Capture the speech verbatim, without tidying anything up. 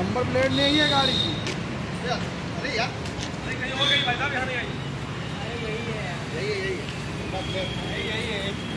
Number plate नहीं है गाड़ी की। अरे यार, अरे कहीं और गई भाई साहब, यहाँ नहीं आई। यही है, यही है, यही है। यही यही है।